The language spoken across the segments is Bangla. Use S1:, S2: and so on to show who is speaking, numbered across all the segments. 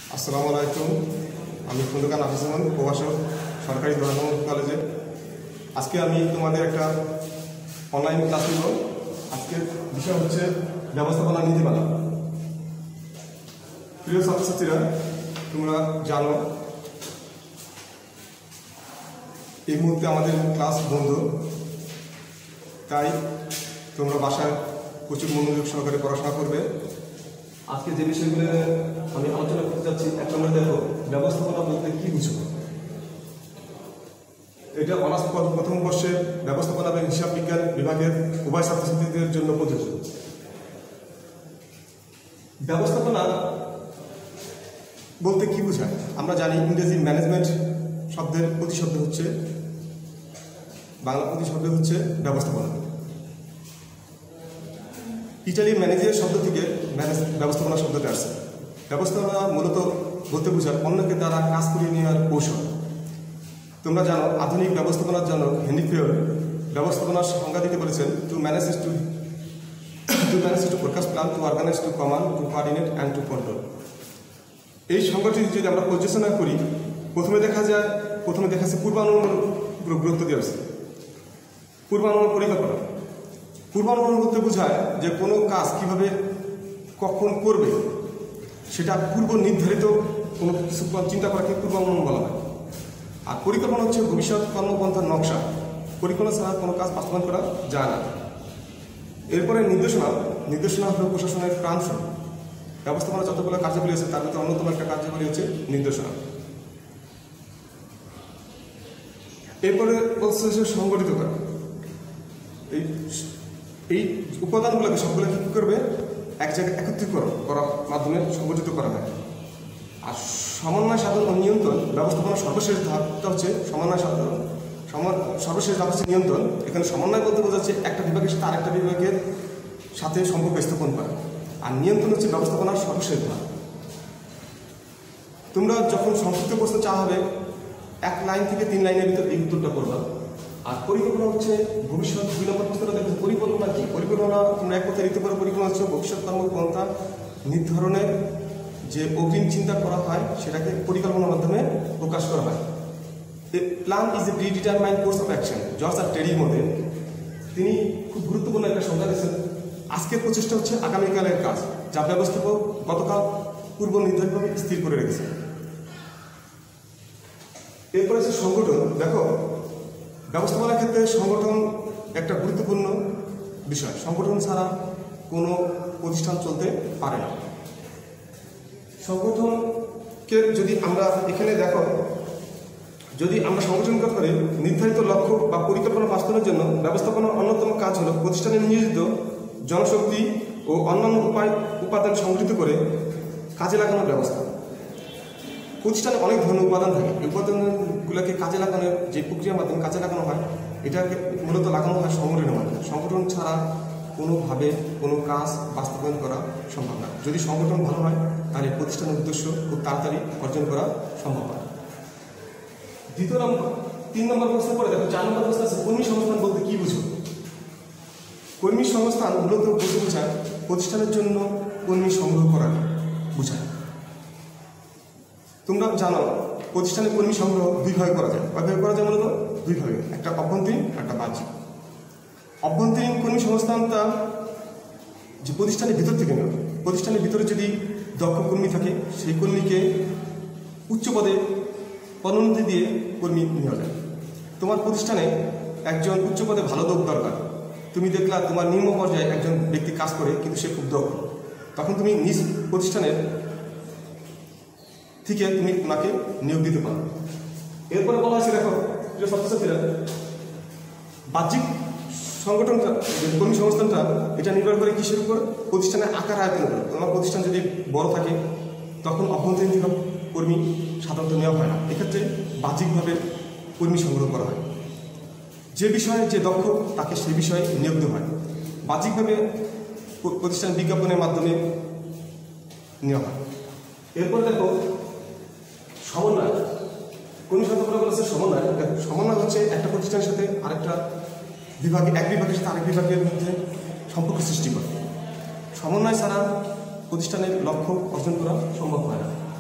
S1: আসসালামু আলাইকুম। আমি খন্দকার নাফিস আহমদ, প্রভাষক, সরকারি ধর্ম কলেজে। আজকে আমি তোমাদের একটা অনলাইন ক্লাস নিব। আজকের বিষয় হচ্ছে ব্যবস্থাপনা নীতিমালা। প্রিয় ছাত্রছাত্রীরা, তোমরা জানো এই মুহূর্তে আমাদের ক্লাস বন্ধ, তাই তোমরা বাসায় প্রচুর মনোযোগ সহকারে পড়াশোনা করবে। আজকে যে বিষয়গুলো আমি আলোচনা করতে যাচ্ছি, এক নম্বরে দেখো, ব্যবস্থাপনা বলতে কি বুঝো। এটা অনার্স প্রথম বর্ষে ব্যবস্থাপনা এবং হিসাব বিজ্ঞান বিভাগের উভয় ছাত্রছাত্রীদের জন্য প্রযোজ্য। ব্যবস্থাপনা বলতে কি বোঝায় আমরা জানি। ইংরেজি ম্যানেজমেন্ট শব্দের প্রতিশব্দ হচ্ছে, বাংলা প্রতিশব্দ হচ্ছে ব্যবস্থাপনা। ইটালি ম্যানেজার শব্দ থেকে ব্যবস্থাপনা শব্দটা আসছে। ব্যবস্থাপনা মূলত বলতে বোঝায় অন্যকে দ্বারা কাজ করিয়ে নেওয়ার কৌশল। তোমরা জানো আধুনিক ব্যবস্থাপনার জন্য হেনরি ফিয়র ব্যবস্থাপনার সংজ্ঞা দিতে বলেছেন, to manage is to forecast, plan, to organise, to command, to coordinate and to control. এই সংজ্ঞাটি যদি আমরা পর্যালোচনা করি, প্রথমে দেখা যাচ্ছে পূর্বানুমান গুরুত্ব দেওয়া হয়েছে। পূর্বানুমান পরিকল্পনা। পূর্বানুমান বলতে বোঝায় যে কোনো কাজ কিভাবে কখন করবে সেটা পূর্ব নির্ধারিত কোনো কিছু চিন্তা করাকে পূর্বানুমান বলা হয়। আর পরিকল্পনা হচ্ছে ভবিষ্যৎ কর্মপন্থার নকশা। পরিকল্পনা ছাড়া কোনো কাজ বাস্তবায়ন করা যায় না। এরপরে নির্দেশনা হল প্রশাসনের প্রাণস্বরূপ। ব্যবস্থাপনা যতগুলো কার্যাবলী আছে তার মধ্যে অন্যতম একটা কার্যাবলী হচ্ছে নির্দেশনা। এরপরে হচ্ছে সংগঠিত করা। এই উপাদানগুলোকে সবগুলো কি করবে, এক জায়গায় একত্রীকরণ করার মাধ্যমে সংগঠিত করা হয়। আর সমন্বয় সাধন ও নিয়ন্ত্রণ। ব্যবস্থাপনার সর্বশেষ ধাপটা হচ্ছে সর্বশেষ ধাপ হচ্ছে নিয়ন্ত্রণ। এখানে সমন্বয় বলতে বোঝাচ্ছে একটা বিভাগের সাথে আরেকটা বিভাগের সাথে সম্পর্ক স্থাপন করা। আর নিয়ন্ত্রণ হচ্ছে ব্যবস্থাপনার সর্বশেষ ধাপ। তোমরা যখন সংক্ষিপ্ত প্রশ্ন চাওয়া হবে, 1 লাইন থেকে 3 লাইনের ভিতরে এই উত্তরটা করবা। আর পরিকল্পনা হচ্ছে ভবিষ্যৎ। 2 নম্বর প্রশ্নটা দেখো, পরিকল্পনা কি। পরিকল্পনা তোমরা এক কথায় দিতে পারো, পরিকল্পনা হচ্ছে ভবিষ্যৎ কর্মপন্থা নির্ধারণের যে অগ্রিম চিন্তা করা হয় সেটাকে পরিকল্পনার মাধ্যমে প্রকাশ করা হয়। Plan is a predetermined course of action. George R টেরির মধ্যে তিনি খুব গুরুত্বপূর্ণ একটা সংজ্ঞা দিয়েছেন। আজকের প্রচেষ্টা হচ্ছে আগামীকালের কাজ, যা ব্যবস্থাপক গতকাল পূর্ব নির্ধারিতভাবে স্থির করে রেখেছে। এরপরে হচ্ছে সংগঠন। দেখো, ব্যবস্থাপনার ক্ষেত্রে সংগঠন একটা গুরুত্বপূর্ণ বিষয়। সংগঠন ছাড়া কোনো প্রতিষ্ঠান চলতে পারে না। সংগঠনকে যদি আমরা এখানে দেখো, যদি আমরা সংগঠন করি, নির্ধারিত লক্ষ্য বা পরিকল্পনা বাস্তবায়নের জন্য ব্যবস্থাপনার অন্যতম কাজ হলো প্রতিষ্ঠানে নিয়োজিত জনশক্তি ও অন্যান্য উপাদান সংগঠিত করে কাজে লাগানোর ব্যবস্থা। প্রতিষ্ঠানে অনেক ধরনের উপাদান থাকে। এই উপাদানগুলোকে কাজে লাগানোর যে প্রক্রিয়ার মাধ্যমে কাজে লাগানো হয়, এটাকে মূলত লাগানো হয় সংগঠনের মাধ্যমে। সংগঠন ছাড়া কোনোভাবে কোনো কাজ বাস্তবায়ন করা সম্ভব না। যদি সংগঠন ভালো হয় তাহলে প্রতিষ্ঠানের উদ্দেশ্য খুব তাড়াতাড়ি অর্জন করা সম্ভব হয়। 3 নম্বর প্রশ্ন পরে দেখো, 4 নম্বর প্রশ্ন আছে, কর্মী সংস্থান বলতে কি বুঝো। কর্মী সংস্থান মূলত বলতে বোঝায় প্রতিষ্ঠানের জন্য কর্মী সংগ্রহ করা বোঝায়। তোমরা জানো প্রতিষ্ঠানে কর্মী সংগ্রহ 2 ভাগে করা যায়। কয়ভাবে করা যায়? মূলত 2 ভাগে, একটা অভ্যন্তরীণ, একটা বাহ্যিক। অভ্যন্তরীণ কর্মী সংস্থানটা যে প্রতিষ্ঠানের ভিতর থেকে নেওয়া। প্রতিষ্ঠানের ভিতরে যদি দক্ষ কর্মী থাকে, সেই কর্মীকে উচ্চ পদে পদোন্নতি দিয়ে কর্মী নেওয়া যায়। তোমার প্রতিষ্ঠানে একজন উচ্চ পদে ভালো লোক দরকার। তুমি দেখলা তোমার নিম্ন পর্যায়ে একজন ব্যক্তি কাজ করে কিন্তু সে খুব দক্ষ, তখন তুমি নিজ প্রতিষ্ঠানের থেকে তুমি ওনাকে নিয়োগ দিতে পারো। এরপরে বলা হয়েছে, দেখো প্রিয় ছাত্রছাত্রীরা, বাহ্যিক সংগঠনটা, কর্মী সংস্থানটা, এটা নির্ভর করে কিসের উপর? প্রতিষ্ঠানের আকার আয়তনের উপর। তোমার প্রতিষ্ঠান যদি বড় থাকে তখন অভ্যন্তরীণ থেকে কর্মী সাধারণত নেওয়া হয় না। এক্ষেত্রে বাহ্যিকভাবে কর্মী সংগ্রহ করা হয়। যে বিষয়ে যে দক্ষ তাকে সেই বিষয়ে নিয়োগ দেওয়া হয়। বাহ্যিকভাবে প্রতিষ্ঠান বিজ্ঞাপনের মাধ্যমে নেওয়া হয়। এরপর দেখো সমন্বয়। কর্মী সংস্থান বলেছে সমন্বয়। সমন্বয় হচ্ছে একটা প্রতিষ্ঠানের সাথে আরেকটা বিভাগে, এক বিভাগের সাথে আরেক বিভাগের মধ্যে সম্পর্ক সৃষ্টি করে। সমন্বয় ছাড়া প্রতিষ্ঠানের লক্ষ্য অর্জন করা সম্ভব হয় না।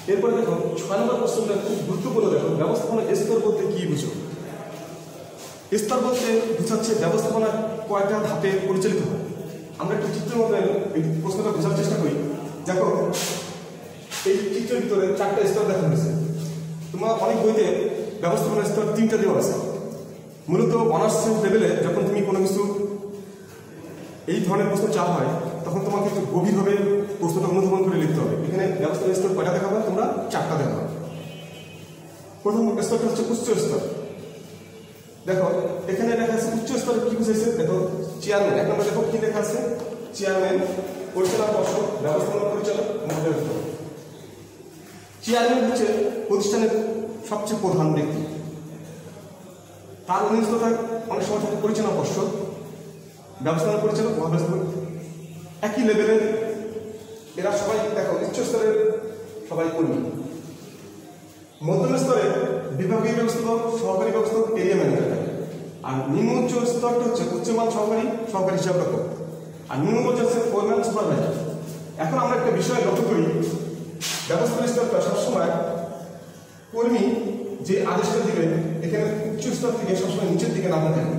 S1: এরপরে দেখো 6 নম্বর প্রশ্নটা খুব গুরুত্বপূর্ণ। দেখো ব্যবস্থাপনা স্তর বলতে কি বুঝো? স্তর বলতে বোঝাচ্ছে ব্যবস্থাপনা কয়টা ধাপে পরিচালিত হয়। আমরা একটু চিত্রের মধ্যে এই প্রশ্নটা বোঝার চেষ্টা করি। দেখো এই চিত্রের ভিতরে 4টা স্তর দেখা হয়েছে। তোমার অনেক বইতে ব্যবস্থাপনা স্তর 3টা দেওয়া আছে। মূলত অনার্স লেভেলে যখন তুমি কোনো কিছু এই ধরনের প্রশ্ন চাওয়া হয় তখন তোমাকে একটু গভীরভাবে প্রশ্নটা অনুধাবন করে লিখতে হবে। এখানে ব্যবস্থাপনা স্তর কয়টা দেখাবো? তোমরা 4টা দেখাবো। প্রথম স্তরটা হচ্ছে উচ্চ স্তর। দেখো এখানে লেখা আছে উচ্চ স্তরে কি বুঝাইছে? দেখো চেয়ারম্যান, 1 নম্বর দেখো কি লেখা আছে? চেয়ারম্যান, পরিচালনা পর্ষদ, ব্যবস্থাপনা পরিচালক, মধ্যস্থ। চেয়ারম্যান হচ্ছে প্রতিষ্ঠানের সবচেয়ে প্রধান ব্যক্তি। তার অধীনস্থ থাকে অনেক সময় থাকে পরিচালনা পর্ষদ, ব্যবস্থাপনা পরিচালক, মহাব্যবস্থাপক। একই লেভেলের এরা সবাই দেখো উচ্চ স্তরের সবাই কর্মী। মধ্যম স্তরে বিভাগীয় ব্যবস্থাপক, সহকারী ব্যবস্থাপক, এরিয়া ম্যানেজার থাকে। আর নিম্ন উচ্চ স্তরটা হচ্ছে উচ্চমান সহকারী, সহকারী হিসাব রক্ষক। আর নিম্ন পর্যায়ে হচ্ছে ফোরম্যান, সুপারভাইজার। এখন আমরা একটা বিষয় লক্ষ্য করি, ব্যবস্থাপনা স্তরটা সবসময় কর্মী যে আদেশটা দিবে এখানে উচ্চ স্তর থেকে সবসময় নিচের দিকে নামতে থাকবে।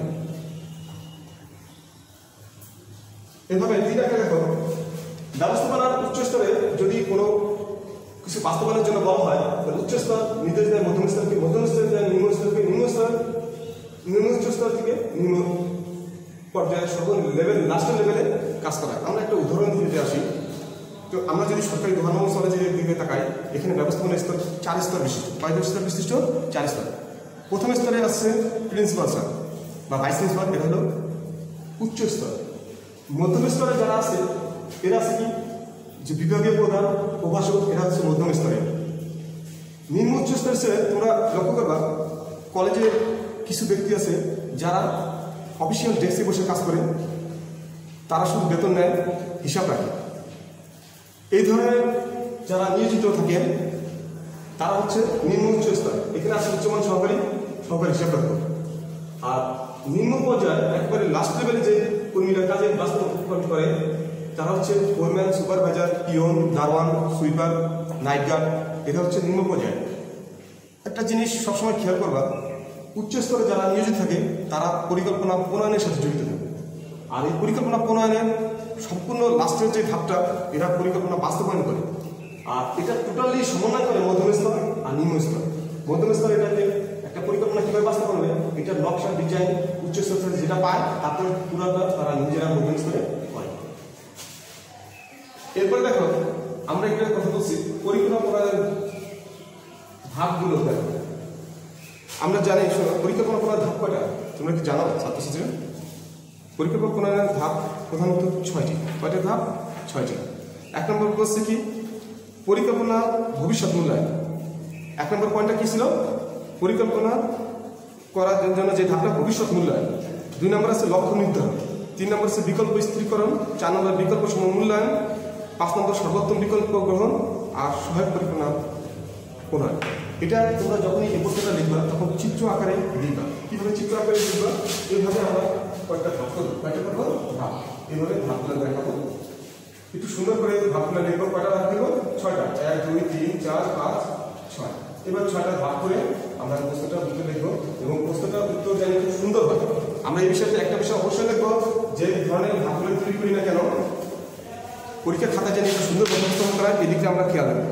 S1: এভাবে 3 একটা দেখো ব্যবস্থাপনার উচ্চ স্তরে যদি কোনো কিছু বাস্তবায়নের জন্য বলা হয় তাহলে উচ্চ স্তর নির্দেশ দেয় মধ্যম স্তরকে, মধ্যম স্তরে দেয় নিম্ন স্তরকে, নিম্ন উচ্চ স্তর থেকে নিম্ন পর্যায়ে সর্ব লেভেল লাস্টের লেভেলে কাজ করা। আমরা একটা উদাহরণ দিতে আসি। তো আমরা যদি সরকারি গভর্নমেন্ট কলেজের দিকে তাকাই, এখানে ব্যবস্থাপনা স্তর 4 স্তর বিশিষ্ট। 5 স্তর বিশিষ্ট 4 স্তর। প্রথম স্তরে আসছে প্রিন্সিপাল স্যার বা ভাইস প্রিন্সিপাল, এটা হলো উচ্চ স্তর। মধ্যম স্তরে যারা আছে এরা আছে কি যে বিভাগীয় প্রধান, প্রভাষক, এরা হচ্ছে মধ্যম স্তরে। নিম্ন উচ্চ স্তরে তোমরা লক্ষ্য করবা কলেজে কিছু ব্যক্তি আছে যারা অফিসিয়াল ডেস্কে বসে কাজ করে, তারা শুধু বেতন নেয়, হিসাব রাখে। এই ধরনের যারা নিয়োজিত থাকেন তারা হচ্ছে নিম্ন উচ্চ স্তর। এখানে আছে উচ্চমান সহকারী, সহকারী হিসাব রক্ষক। আর নিম্ন পর্যায়ে একবারে লাস্ট লেভেলে যে কর্মীরা কাজে বাস্তবায়ন করে তারা হচ্ছে ফোরম্যান, সুপারভাইজার, পিয়ন, দারোয়ান, সুইপার, নাইট গার্ড। এটা হচ্ছে নিম্ন পর্যায়ে। একটা জিনিস সবসময় খেয়াল করবা, উচ্চ স্তরে যারা নিয়োজিত থাকে তারা পরিকল্পনা প্রণয়নের সাথে জড়িত থাকে। আর এই পরিকল্পনা প্রণয়নের সম্পূর্ণ লাস্টের যে ধাপটা এরা পরিকল্পনা বাস্তবায়ন করে। আর এটা টোটালি সমন্বয় করে মধ্যম স্তর আর নিম্ন স্তর। মধ্যম স্তর এটাকে একটা পরিকল্পনা কীভাবে বাস্তবায়ন হবে এটা নকশা ডিজাইন উচ্চ স্তর থেকে যেটা পায় তারপরে পুরোটা তারা নিজেরা মধ্যম স্তরে করে। এরপরে দেখো আমরা একটা কথা বলছি পরিকল্পনা করার ধাপগুলো। দেখো আমরা জানি পরিকল্পনা করার ধাপ কয়টা তোমরা কি জানো ছাত্রছাত্রীরা? পরিকল্পনা প্রণয়নের ধাপ প্রধানত 6টি। কয়টা ধাপ? 6টি। 1 নম্বর বলছে কি পরিকল্পনা ভবিষ্যৎ মূল্যায়ন। 1 নম্বর পয়েন্টটা কি ছিল? পরিকল্পনা করার জন্য যে ধাপটা ভবিষ্যৎ মূল্যায়ন। 2 নম্বর আছে লক্ষ্য নির্ধারণ। 3 নম্বর আছে বিকল্প স্থিরীকরণ। 4 নম্বর বিকল্প মূল্যায়ন। 5 নম্বর সর্বোত্তম বিকল্প গ্রহণ। আর সহায়ক পরিকল্পনা প্রণয়ন। এটা তোমরা যখনই এই প্রশ্নটা লিখবা তখন চিত্র আকারে লিখবা। কিভাবে চিত্র আকারে লিখবা? এইভাবে আমরা কয়েকটা ধাপ করবো। কয়েকটা করবো ধাপ, এইভাবে ধাপগুলো দেখাবো। একটু সুন্দর করে ধাপগুলো লিখবো। কয়টা ধাপ লিখবো? 6টা। 1 2 3 4 5 6। এবার 6টা ধাপ করে আমরা প্রশ্নটা উত্তর লিখবো এবং প্রশ্নটা উত্তর জানি খুব সুন্দর হয়। আমরা এই বিষয়টা একটা বিষয় অবশ্যই লিখবো, যে ধরনের ধাপগুলো তৈরি করি না কেন পরীক্ষার খাতা জানি একটু সুন্দর উপস্থাপন করা হয়, এদিকে আমরা খেয়াল রাখবো।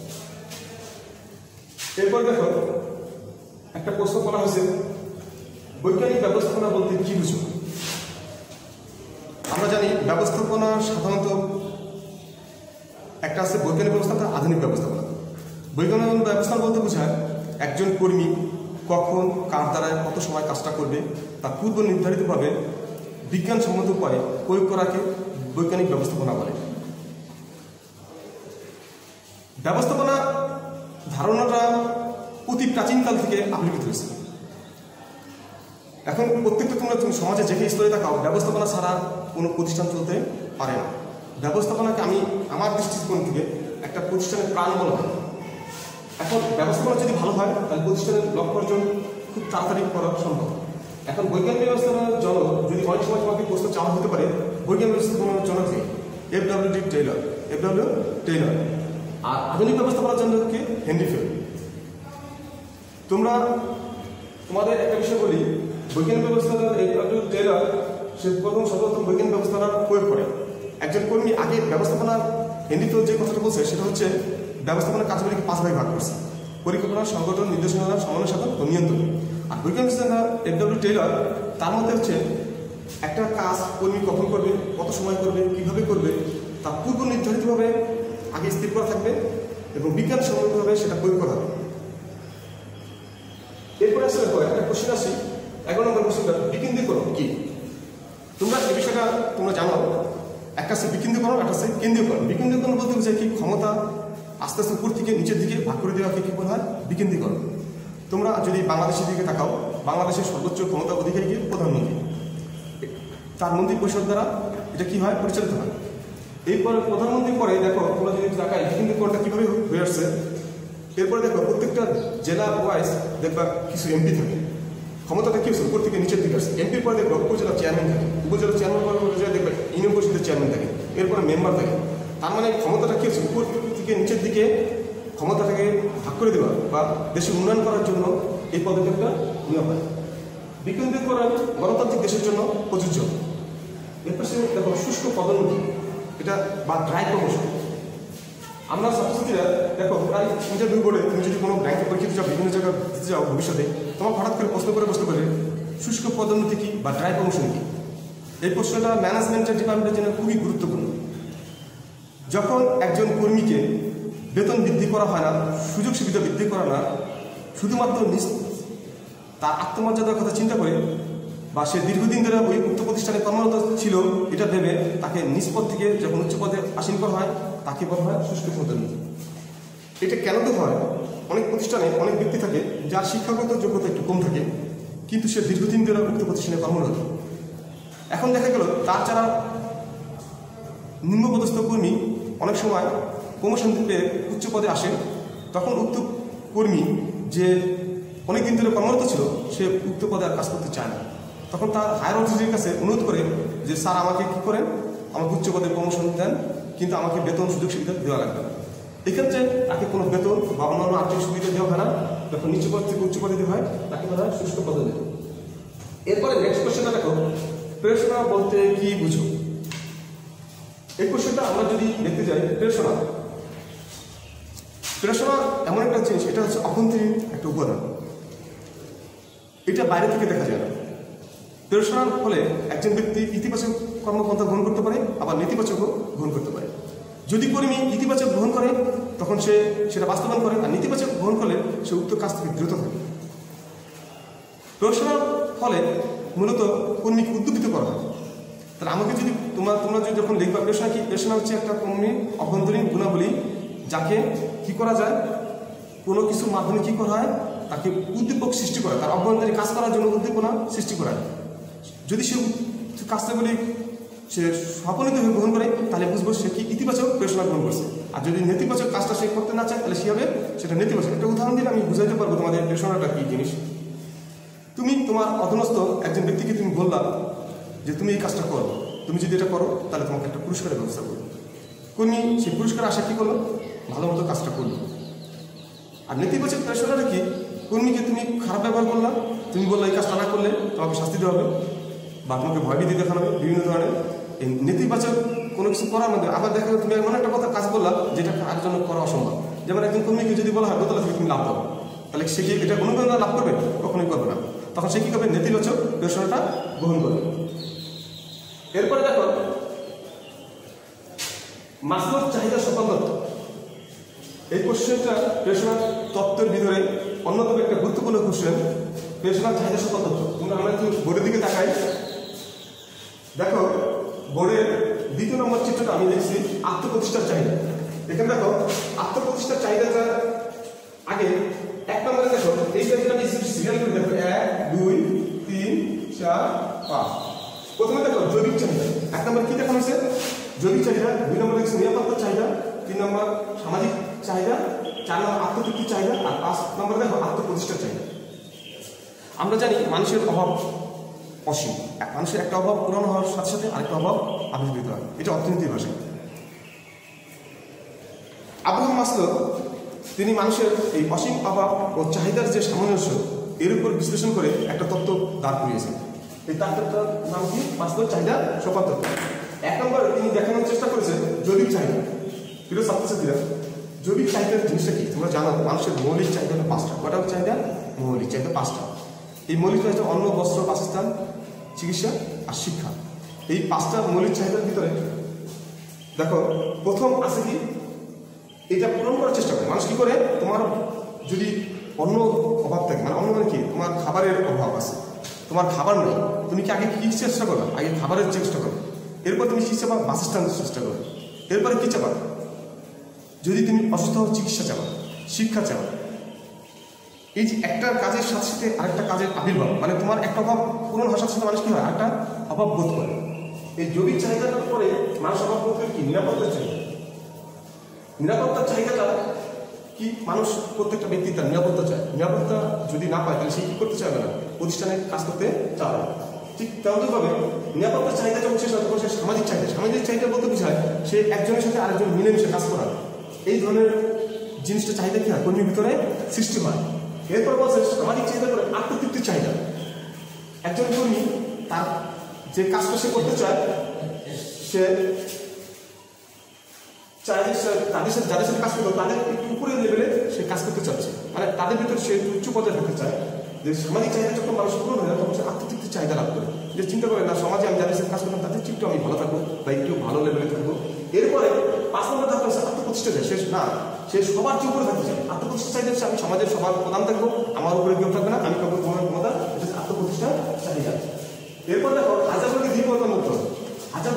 S1: এরপর দেখো একটা প্রশ্ন করা হয়েছে বৈজ্ঞানিক ব্যবস্থাপনা বলতে কি বুঝো? আমরা জানি ব্যবস্থাপনা সাধারণত একটা আছে বৈজ্ঞানিক ব্যবস্থাপনা, আধুনিক ব্যবস্থাপনা। বৈজ্ঞানিক ব্যবস্থাপনা বলতে বোঝায় একজন কর্মী কখন কার দ্বারা কত সময় কাজটা করবে তা পূর্ব নির্ধারিতভাবে বিজ্ঞানসম্মত উপায়ে প্রয়োগ করাকে বৈজ্ঞানিক ব্যবস্থাপনা বলে। ব্যবস্থাপনা ধারণাটা অতি প্রাচীনকাল থেকে আবির্ভূত হয়েছে। এখন প্রত্যেকটা তোমরা সমাজে যেখানে স্তরে থাকাও ব্যবস্থাপনা ছাড়া কোনো প্রতিষ্ঠান চলতে পারে না। ব্যবস্থাপনাকে আমি আমার দৃষ্টিকোণ থেকে একটা প্রতিষ্ঠানের প্রাণ বলা হয়। এখন ব্যবস্থাপনা যদি ভালো হয় তাহলে প্রতিষ্ঠানের লক্ষ্য অর্জন খুব তাড়াতাড়ি করা সম্ভব। এখন বৈজ্ঞানিক ব্যবস্থাপনার জন্য যদি অনেক সময় তোমাকে প্রশ্ন চাওয়া হতে পারে বৈজ্ঞানিক ব্যবস্থাপনার জন্য কি? FW Taylor. আর আধুনিক ব্যবস্থাপনার জন্য কি হেনরি ফিল্ড। তোমাদের একটা বিষয় বলি, বৈজ্ঞানিক ব্যবস্থাপনা টেইলর সে সর্বপ্রথম বৈজ্ঞানিক ব্যবস্থাপনা প্রয়োগ করে। একজন কর্মী আগে ব্যবস্থাপনা হেনরি ফিল্ড যে কথাটা বলছে সেটা হচ্ছে ব্যবস্থাপনার কাজগুলিকে 5 ভাগে ভাগ করছে: পরিকল্পনা, সংগঠন, নির্দেশনা, সমন্বয় সাধন ও নিয়ন্ত্রণ। আর বৈজ্ঞানিক এফডব্লিউ টেইলর তার মধ্যে হচ্ছে একটা কাজ কর্মী কখন করবে, কত সময় করবে, কিভাবে করবে তা পূর্ব নির্ধারিতভাবে আগে স্থির করা থাকবে এবং বিজ্ঞানসম্মতভাবে সেটা প্রয়োগ করা হবে। এরপরে আসলে একটা কোশ্চেন আসি, 11 নম্বর কোশ্চেনটা, বিকেন্দ্রীকরণ কি? তোমরা এই বিষয়টা তোমরা জানো, একটা আছে বিকেন্দ্রীকরণ, একটা আছে কেন্দ্রীকরণ। বিকেন্দ্রীকরণ বলতে বোঝায় কি, ক্ষমতা আস্তে আস্তে উপর থেকে নিচের দিকে ভাগ করে দেওয়াকে কি বলা হয়? বিকেন্দ্রীকরণ। তোমরা যদি বাংলাদেশের দিকে তাকাও, বাংলাদেশের সর্বোচ্চ ক্ষমতা অধিকারী প্রধানমন্ত্রী, তার মন্ত্রী পরিষদ দ্বারা এটা কি হয়? পরিচালিত হয়। এরপরে প্রধানমন্ত্রী পরে দেখো তোমরা যদি তাকাই বিকেন্দ্রীকরণটা কিভাবে হয়ে আসছে। এরপরে দেখো প্রত্যেকটা জেলা ওয়াইজ দেখবা কিছু এমপি থাকে, ক্ষমতাটা কি হচ্ছে উপর থেকে নিচের দিকে আসছে। এমপির পরে দেখবা উপজেলা চেয়ারম্যান থাকে, উপজেলা চেয়ারম্যান পরে দেখবা ইউনিয়ন পরিষদের চেয়ারম্যান থাকে, এরপরে মেম্বার থাকে। তার মানে ক্ষমতাটা কি হচ্ছে উপর থেকে নিচের দিকে ক্ষমতাটাকে ভাগ করে দেওয়া বা দেশের উন্নয়ন করার জন্য এই পদক্ষেপটা নেওয়া হয়। বিকেন্দ্রীকরণ গণতান্ত্রিক দেশের জন্য প্রযোজ্য। এরপর দেখো শুষ্ক পদোন্নতি, এটা বা ড্রাই প্রমোশন। আমরা ছাত্রছাত্রীরা দেখো প্রায় ইন্টারভিউ বোর্ডে তুমি যদি কোনো ব্যাংকে পরীক্ষা যাও, বিভিন্ন জায়গায় দিতে যাও ভবিষ্যতে, তোমার হঠাৎ করে প্রশ্ন করে বসতে পারে শুষ্ক পদোন্নতি কি বা ড্রাই প্রমোশন কি। এই প্রশ্নটা ম্যানেজমেন্টের ডিপার্টমেন্টের জন্য খুবই গুরুত্বপূর্ণ। যখন একজন কর্মীকে বেতন বৃদ্ধি করা হয় না, সুযোগ সুবিধা বৃদ্ধি করা না, শুধুমাত্র তার আত্মমর্যাদার কথা চিন্তা করে বা সে দীর্ঘদিন ধরে ওই উক্ত প্রতিষ্ঠানে কর্মরত ছিল এটা ভেবে তাকে নিজ পদ থেকে যখন উচ্চ পদে আসীন করা হয় তাকে বলা হয় শুষ্ক পদোন্নতি। এটা কেন তো হয়? অনেক প্রতিষ্ঠানে অনেক ব্যক্তি থাকে যার শিক্ষাগত যোগ্যতা একটু কম থাকে, কিন্তু সে দীর্ঘদিন ধরে উক্ত প্রতিষ্ঠানে কর্মরত। এখন দেখা গেল তার যারা নিম্নপদস্থ কর্মী অনেক সময় প্রমোশন পেয়ে উচ্চ পদে আসে, তখন উক্ত কর্মী যে অনেকদিন ধরে কর্মরত ছিল সে উক্ত পদে আর কাজ করতে চায় না। তখন তার হায়ার অথরিটির কাছে অনুরোধ করে যে স্যার আমাকে কী করেন, আমাকে উচ্চ পদে প্রমোশন দেন, কিন্তু আমাকে বেতন সুযোগ সুবিধা দেওয়া লাগবে না। এক্ষেত্রে তাকে কোনো বেতন বা অন্যান্য আর্থিক সুবিধা দেওয়া হয় না, যখন নিচু পদ থেকে উচ্চ পদে দেওয়া হয় তাকে বলা হয় শুষ্ক পদোন্নতি। এরপরে নেক্সট কোশ্চেনটা দেখো, প্রেরণা বলতে কি বুঝো? এই কোশ্চেনটা আমরা যদি দেখতে যাই, প্রেরণা এমন একটা জিনিস, এটা হচ্ছে অভ্যন্তরীণ একটা উপাদান, এটা বাইরে থেকে দেখা যায় না। প্রেরণার ফলে একজন ব্যক্তি ইতিবাচক কর্মপন্থা গ্রহণ করতে পারে, আবার নেতিবাচকও গ্রহণ করতে পারে। যদি কর্মী ইতিবাচক গ্রহণ করে তখন সে সেটা বাস্তবায়ন করে, আর নেতিবাচক গ্রহণ করলে সে উক্ত কাজ থেকে বিরত থাকে। প্রেরণার ফলে মূলত কর্মীকে উদ্দীপিত করা হয়। তাহলে আমাকে যদি তোমরা যদি যখন লিখবা প্রেরণা কি, প্রেরণা হচ্ছে একটা কর্মীর অভ্যন্তরীণ গুণাবলী, যাকে কি করা যায়, কোনো কিছুর মাধ্যমে কি করা হয়, তাকে উদ্দীপক সৃষ্টি করা, তার অভ্যন্তরীণ কাজ করার জন্য উদ্দীপনা সৃষ্টি করা। যদি সে কাজটাগুলি সে সফলভাবে গ্রহণ করে তাহলে বুঝবো সে কি ইতিবাচক প্রেরণা গ্রহণ করছে। আর যদি নেতিবাচক কাজটা সে করতে না চায় তাহলে সে হবে সেটা নেতিবাচক। একটা উদাহরণ দিলে আমি বুঝাইতে পারবো তোমাদের প্রেরণাটা কি জিনিস। তুমি তোমার অধীনস্থ একজন ব্যক্তিকে তুমি বললা যে তুমি এই কাজটা করো, তুমি যদি এটা করো তাহলে তোমাকে একটা পুরস্কারের ব্যবস্থা করবো। কর্মী সেই পুরস্কার আশা কি করলো, ভালো মতো কাজটা করলো। আর নেতিবাচক প্রেরণাটা কি, কর্মীকে তুমি খারাপ ব্যবহার করলা, তুমি বললা এই কাজটা না করলে তোমাকে শাস্তি দেওয়া হবে বা তোমাকে ভয়ভীতি দেখানো হবে, বিভিন্ন ধরনের এই নেতিবাচক কোনো কিছু করার মধ্যে। আবার দেখা যাবে তুমি এমন একটা কথা কাজ করলা যেটা আর জন্য করা অসম্ভব। যেমন একজন কর্মীকে যদি বলা হয় দোতলা থেকে তুমি লাভ পাবো, তাহলে সে কি এটা অনুপ্রেরণা লাভ করবে? কখনোই করবে না। তখন সে কি করবে, নেতিবাচক প্রেরণাটা গ্রহণ করবে। এরপরে দেখো মাসলোর চাহিদা সম্পন্ন, এই কোশ্চেনটা প্রেরণার তত্ত্বের ভিতরে অন্যতম একটা গুরুত্বপূর্ণ কোশ্চেন, প্রেরণার চাহিদা সম্পন্ন তত্ত্ব। তোমরা আমরা একটু বোর্ডের দিকে তাকাই, দেখো বোর্ডের 2 নম্বর চিত্রটা আমি দেখছি আত্মপ্রতিষ্ঠার চাহিদা। এখানে দেখো আত্মপ্রতিষ্ঠার চাহিদাটা আগে 1 নম্বরে দেখো এই চাহিদাটা আমি সিরিয়াল করে দেখো 1 2 3 4 5। প্রথমে দেখো জৈবিক চাহিদা, 1 নম্বরে কি দেখানো হয়েছে, জৈবিক চাহিদা। 2 নম্বরে দেখছি নিরাপত্তার চাহিদা, 3 নম্বর সামাজিক চাহিদা, 4 নম্বর আত্মতৃপ্তির চাহিদা, আর 5 নম্বরে দেখো আত্মপ্রতিষ্ঠার চাহিদা। আমরা জানি মানুষের অভাব অসীম, মানুষের একটা অভাব পূরণ হওয়ার সাথে সাথে আরেকটা অভাব আবির্ভূত হয়, এটা অর্থনীতির ভাষায়। আব্রাহাম মাসলো তিনি মানুষের এই অসীম অভাব ও চাহিদার যে সামঞ্জস্য এর উপর বিশ্লেষণ করে একটা তত্ত্ব দাঁড় করিয়েছেন। এই তত্ত্বটার নাম কি? মাসলোর চাহিদা সোপান তত্ত্ব। 1 নম্বরে তিনি দেখানোর চেষ্টা করেছেন জৈবিক চাহিদা। প্রিয় ছাত্রছাত্রীরা, জৈবিক চাহিদার জিনিসটা কি তোমরা জানো? মানুষের মৌলিক চাহিদা হলো 5টা। কটা চাহিদা? মৌলিক চাহিদা 5টা। এই মৌলিক চাহিদা অন্ন, বস্ত্র, বাসস্থান, চিকিৎসা আর শিক্ষা। এই 5টা মৌলিক চাহিদার ভিতরে দেখো প্রথম আছে কি, এটা পূরণ করার চেষ্টা করে মানুষ। কি করে? তোমার যদি অন্য অভাব থাকে, মানে অন্য মানে কি, তোমার খাবারের অভাব আছে, তোমার খাবার নেই, তুমি কি আগে কি চেষ্টা করো? আগে খাবারের চেষ্টা করো। এরপর তুমি কি চাবা? বাসস্থান চেষ্টা করো। এরপরে কি চাবা? যদি তুমি অসুস্থ হও চিকিৎসা চাবা, শিক্ষা চাবা। এই যে একটা কাজের সাথে সাথে আরেকটা কাজের আবির্ভাব, মানে তোমার একটা অভাব পূরণ হওয়ার সাথে সাথে মানুষ কি হয়? আরেকটা অভাব বোধ করে। এই জৈবিক চাহিদাটার পরে মানুষ অভাব বোধ করে কি? নিরাপত্তার চাহিদা। নিরাপত্তার চাহিদাটা কি? মানুষ প্রত্যেকটা ব্যক্তি তার নিরাপত্তা চায়। নিরাপত্তা যদি না পায় তাহলে সে কি করতে চাইবে না? প্রতিষ্ঠানে কাজ করতে চায়। ঠিক তেমনভাবে নিরাপত্তার চাহিদা যখন শেষ হয় তখন সে সামাজিক চাহিদা। সামাজিক চাহিদা বলতে বোঝায় সে একজনের সাথে আরেকজন মিলেমিশে কাজ করা। এই ধরনের জিনিসটা চাহিদা কি হয়? কর্মীর ভিতরে সৃষ্টি হয়। এরপর বলছে সামাজিক চাহিদা করে আত্মতৃপ্তির চাহিদা। একজন কর্মী তার যে কাজটা সে করতে চায়, সে চায় যে তাদের সাথে যাদের সাথে কাজ করতে তাদের একটু উপরের লেভেলে সে কাজ করতে চাচ্ছে, মানে তাদের ভিতরে সে উচ্চ পর্যায়ে থাকতে চায়। যে সামাজিক চাহিদা যখন মানুষ পূরণ হয়ে যায় তখন সে আত্মতৃপ্তির চাহিদা লাভ করে। যে চিন্তা করে না, সমাজে আমি যাদের সাথে কাজ করতাম তাদের একটু আমি ভালো থাকবো বা একটু ভালো লেভেলে থাকবো। এরপরে 5 নম্বর ধাপ হচ্ছে আত্মপ্রতিষ্ঠা চায়। সে না, সে সবার যে উপরে থাকতে চায়। আত্মপ্রতিষ্ঠা চাহিদা হচ্ছে আমি সমাজের সবার প্রধান থাকবো, আমার উপরে কেউ থাকবে না, আমি কাউকে কোনো ক্ষমতা, এটা হচ্ছে আত্মপ্রতিষ্ঠা চাহিদা। এরপর দেখো হাজারকে দ্বিপদান মুক্ত। হাজার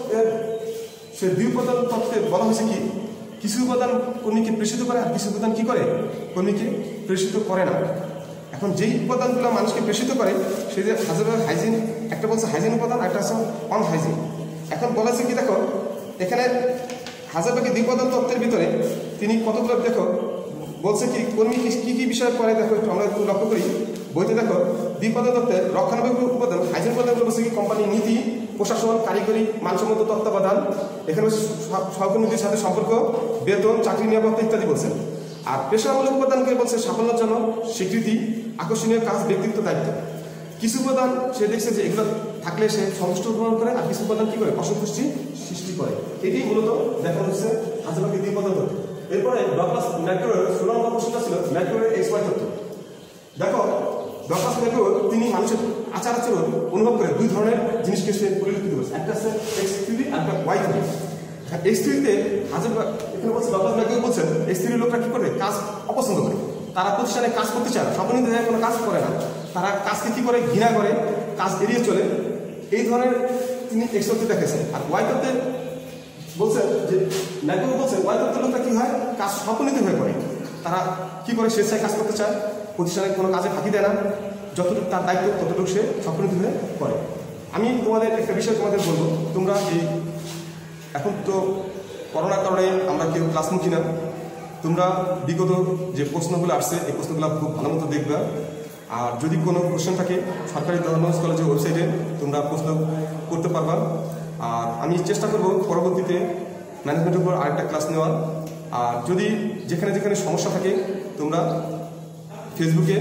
S1: সে 2 উপাদান তত্ত্বে বলা হয়েছে কি, কিছু উপাদান কর্মীকে প্রেষিত করে আর কিছু উপাদান কি করে? কর্মীকে প্রেষিত করে না। এখন যেই উপাদানগুলো মানুষকে প্রেষিত করে সে যে হাজার হাইজিন, একটা বলছে হাইজিন উপাদান, একটা হচ্ছে অনহাইজিন। এখন বলা হয়েছে কি, দেখো এখানে হাজারবাগী 2 উপাদান তত্ত্বের ভিতরে তিনি কতগুলো দেখো বলছে কি, কর্মী কি কি বিষয় করে দেখো একটু আমরা একটু লক্ষ্য করি। বইতে দেখো 2 উপাদান তত্ত্বের রক্ষণাবেক্ষণ উপাদান হাইজিন উপাদানগুলো বলছে কি, কোম্পানির নীতি, প্রশাসন, কারিগরি, মানসম্মত তত্ত্বাবধান, এখানে সহকর্মীদের সাথে সম্পর্ক, বেতন, চাকরি নিরাপত্তা ইত্যাদি বলছেন। আর পেশামূলক উপাদানকে বলছে সাফল্যজনক, স্বীকৃতি, আকর্ষণীয় কাজ, ব্যক্তিত্ব, দায়িত্ব। কিছু উপাদান সে দেখছে যে এগুলো থাকলে সে সন্তুষ্ট গ্রহণ করে, আর কিছু উপাদান কি করে? অসন্তুষ্টি সৃষ্টি করে। এটাই মূলত দেখানো হচ্ছে হাজারবাগী 2 উপাদান তত্ত্ব। এরপরে ডগলাস ম্যাকগ্রোর 16 নম্বর প্রশ্নটা ছিল ম্যাকগ্রোর XY তত্ত্ব। দেখো ডগলাস ম্যাকগ্রো তিনি মানুষের আচার আচরণ অনুভব করে 2 ধরনের জিনিসকে সে পরিলক্ষিত করেছে। একটা হচ্ছে X থিওরি আর একটা Y থিওরি। X থিওরিতে এখানে বলছে ডগলাস ম্যাকগ্রো বলছেন X থিওরির লোকরা কি করে? কাজ অপছন্দ করে, তারা প্রতিষ্ঠানে কাজ করতে চায় না, স্বপ্নিত হয়ে কোনো কাজ করে না, তারা কাজকে কি করে? ঘৃণা করে, কাজ এড়িয়ে চলে। এই ধরনের তিনি X তত্ত্বে দেখেছেন। আর Y তত্ত্বে বলছেন যে ম্যাকগ্রো বলছেন Y তত্ত্বের লোকরা কি হয়? কাজ স্বপ্নিত হয়ে পড়ে, তারা কি করে? স্বেচ্ছায় কাজ করতে চায়, প্রতিষ্ঠানে কোনো কাজে ফাঁকি দেয় না, যতটুকু তার দায়িত্ব ততটুকু সে স্বপ্নিত হয়ে পড়ে। আমি তোমাদের একটা বিষয় তোমাদের বলবো, তোমরা এই এখন তো করোনার কারণে আমরা কেউ ক্লাসমুখী না, তোমরা বিগত যে প্রশ্নগুলো আসছে এই প্রশ্নগুলো খুব ভালো মতো দেখবা। আর যদি কোনো কোশ্চেন থাকে সরকারি ধর্মস কলেজের ওয়েবসাইটে তোমরা প্রশ্ন করতে পারবা। আর আমি চেষ্টা করব পরবর্তীতে ম্যানেজমেন্টের উপর আরেকটা ক্লাস নেওয়ার। আর যদি যেখানে যেখানে সমস্যা থাকে তোমরা ফেসবুকে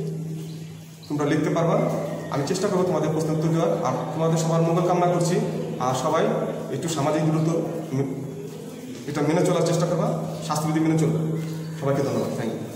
S1: তোমরা লিখতে পারবা, আমি চেষ্টা করবো তোমাদের প্রশ্ন উত্তর দেওয়ার। আর তোমাদের সবার মঙ্গল কামনা করছি। আর সবাই একটু সামাজিক দূরত্ব এটা মেনে চলার চেষ্টা করবা, স্বাস্থ্যবিধি মেনে চলবে। সবাইকে ধন্যবাদ, থ্যাংক ইউ।